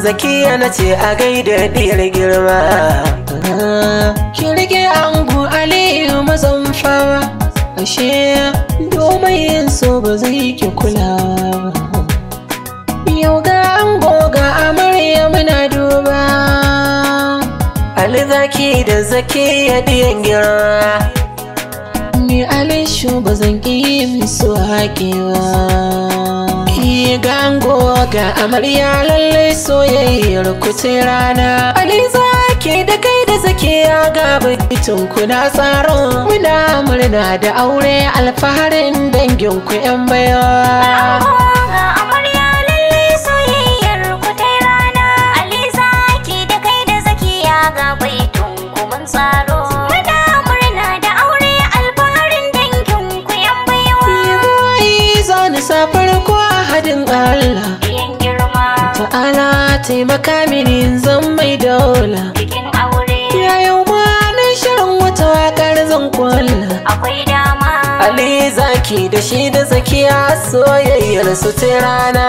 zakiya na ce a gaida diyar girma. Ki rike ango Aliyu mazan fama, ashe domin yin so ba zai ki kula ba. Yau ga ango ga amarya muna duba, Ali zaki da zakiya diyan girma. ni Alishu ba zan ƙi min so haƙewa. Ga ango ga amarya lallai soyayyar ku ce rana. Ali zaki da kai da zakiya ga bitin ku na tsaro, muna murna da aure alfaharin dangin ku 'yan baiwa. Farko a hadin Allah ta'ala taimaka mini zan mai daula. Yayin wani shirin wata wakar zan kwalla. Ali zaki da shi da zakiya soyayyar su ta rana.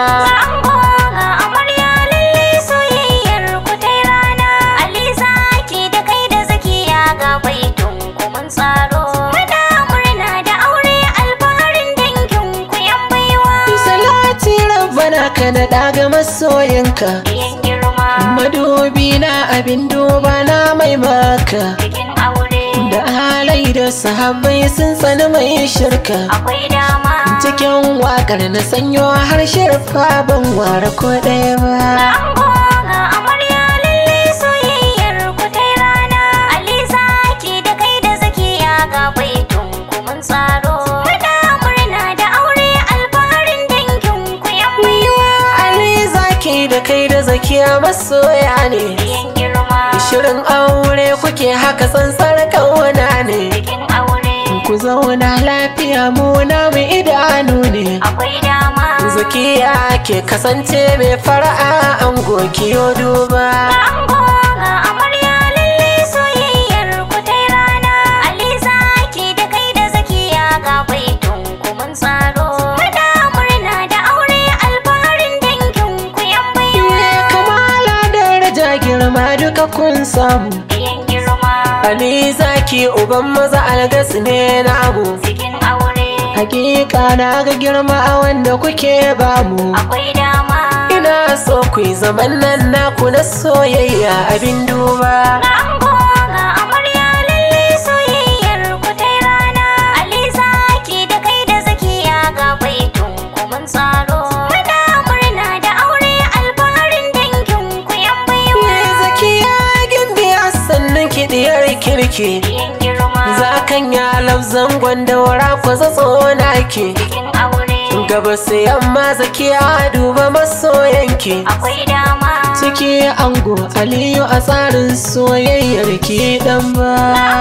Ka na daga masoyinka, madubi na abin duba na mai maka. Da halai da sahabbai sun tsani mai shirka. Cikin wakar na sanyo har shirfa ban ware ko ɗaya ba. Da kai da zakiya masoya ne, shirin aure kuke haka tsantsar kauna ne. Ku zauna lafiya muna mu idanu ne. Zakiya ke kasance mai fara'a ango kiyo duba. Girma duka kun samu, Ali zaki uban maza algas ne namu. Hakika na ga girma a wanda kuke bamu. Ina so ku yi zaman nan naku na soyayya abin duba. Kirki zakan ya lafzan gwandawara ku zatsona ke. Gaba sai yamma zakiya duba masoyanki. Ciki ango Aliyu a tsarin soyayyar ki dan ba.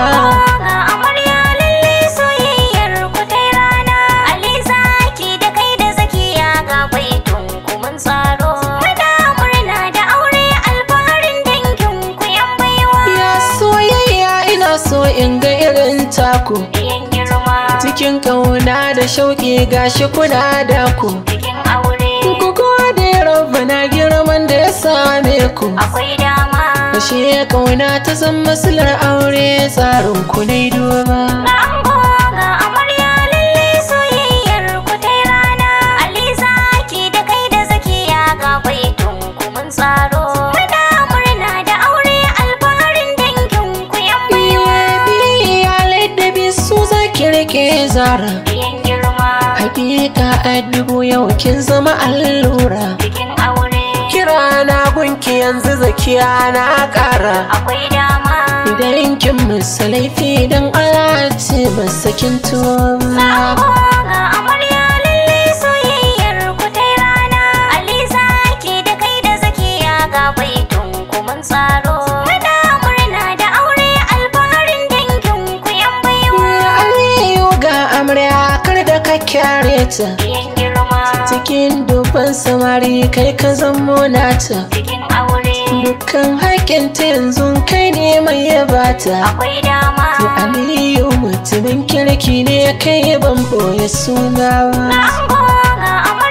So in ga irin taku cikin kauna da shauƙi gashi kuna da ku. Ku gode rabbana girman da ya same ku. Ashe kauna ta san masilar aure tsarin ku ne duba. Ke zara hakika a dubu yau kin zama allura. Kira na gunki yanzu zakiya na ƙara. Idan kin musa laifi don Allah ce masakin tuwa. Kar da ka kyare ta cikin dubban samari kai ka zamo nata. Dukkan haƙƙinta yanzu kai ne mai yabata. Aliyu mutumin kirki ne kai ban boye suna ba.